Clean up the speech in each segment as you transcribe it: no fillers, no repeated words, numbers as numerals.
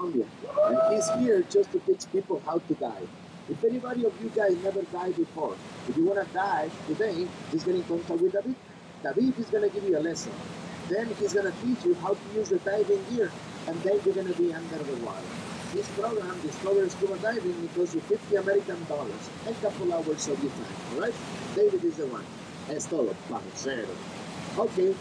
Colombia, and he's here just to teach people how to dive. If anybody of you guys never dived before, if you want to dive today, just get in contact with David. David is going to give you a lesson. Then he's going to teach you how to use the diving gear, and then you're going to be under the water. This program, Discover Scuba Diving, it costs you $50 American and a couple hours of your time, all right? David is the one. Es todo, bajo cero. Okay.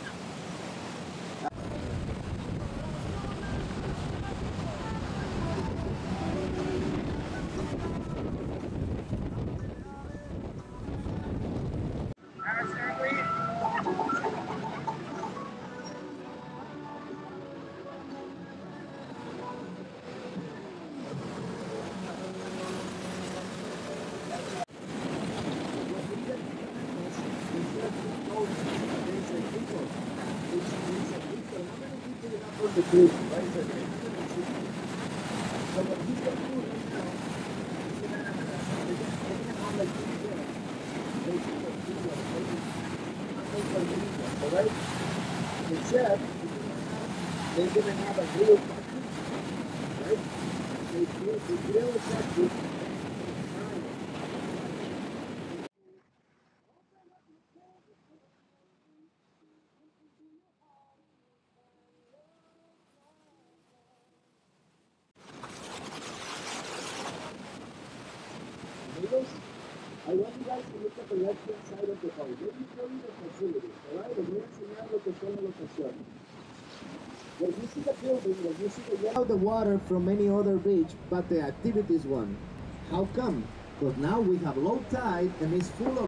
The group, right? So what you can do right now is alright? Except they're gonna have a grill factory, right? The grill factory. I want you guys to look at the left-hand side of the boat. Let me show you the facilities, alright? Les voy a enseñar lo que son las locaciones. When you see the building, when you see the yellow, the water from any other beach, but the activities one. How come? Because now we have low tide and it's full of